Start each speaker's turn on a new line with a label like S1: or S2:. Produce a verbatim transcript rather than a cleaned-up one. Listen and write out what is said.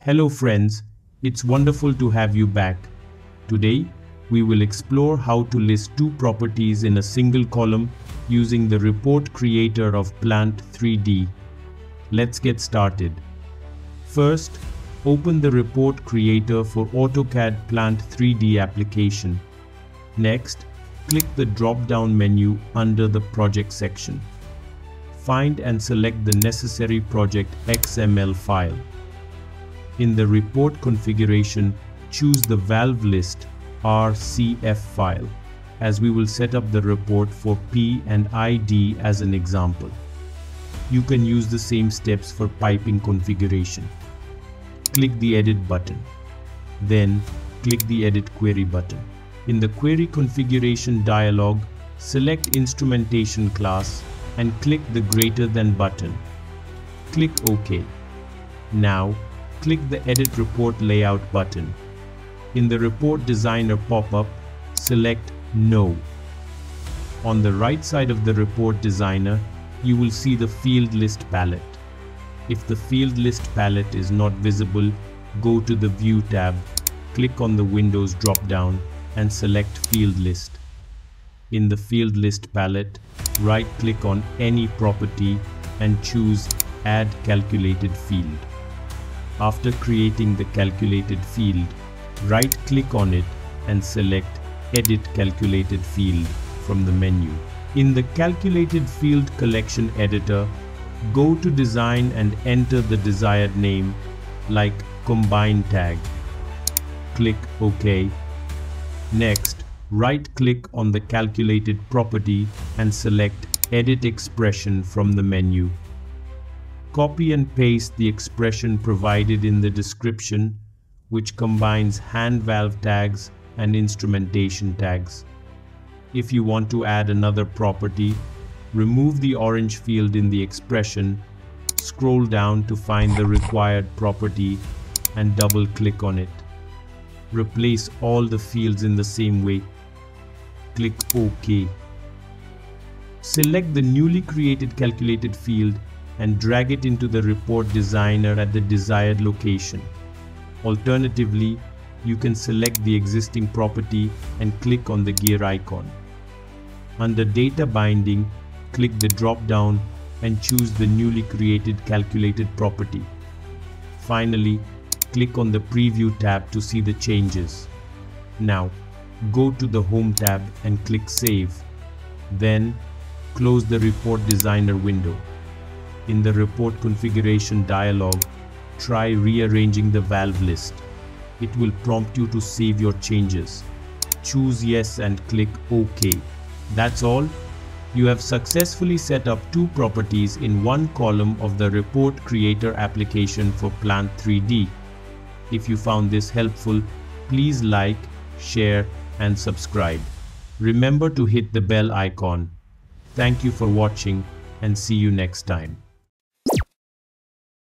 S1: Hello friends, it's wonderful to have you back. Today, we will explore how to list two properties in a single column using the report creator of Plant three D. Let's get started. First, open the report creator for AutoCAD Plant three D application. Next, click the drop-down menu under the project section. Find and select the necessary project X M L file. In the report configuration, choose the valve list R C F file, as we will set up the report for P and I D as an example. You can use the same steps for piping configuration. Click the Edit button. Then, click the Edit Query button. In the Query Configuration dialog, select Instrumentation class and click the Greater Than button. Click OK. Now, click the Edit Report Layout button. In the Report Designer pop-up, select No. On the right side of the Report Designer, you will see the Field List palette. If the Field List palette is not visible, go to the View tab, click on the Windows drop-down and select Field List. In the Field List palette, right-click on any property and choose Add Calculated Field. After creating the calculated field, right-click on it and select Edit Calculated Field from the menu. In the Calculated Field Collection Editor, go to Design and enter the desired name, like Combine Tag. Click OK. Next, right-click on the calculated property and select Edit Expression from the menu. Copy and paste the expression provided in the description, which combines hand valve tags and instrumentation tags. If you want to add another property, remove the orange field in the expression, scroll down to find the required property, and double-click on it. Replace all the fields in the same way. Click OK. Select the newly created calculated field and drag it into the report designer at the desired location. Alternatively, you can select the existing property and click on the gear icon. Under Data Binding, click the drop-down and choose the newly created calculated property. Finally, click on the Preview tab to see the changes. Now, go to the Home tab and click Save. Then, close the Report Designer window. In the Report Configuration dialog, try rearranging the valve list. It will prompt you to save your changes. Choose Yes and click OK. That's all. You have successfully set up two properties in one column of the Report Creator application for Plant three D. If you found this helpful, please like, share, and subscribe. Remember to hit the bell icon. Thank you for watching and see you next time.